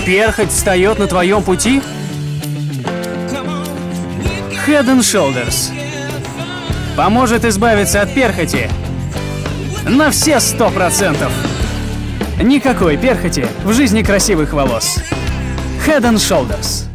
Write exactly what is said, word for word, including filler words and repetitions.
Перхоть встает на твоем пути? Head and Shoulders поможет избавиться от перхоти на все сто процентов. Никакой перхоти в жизни красивых волос. Head and Shoulders.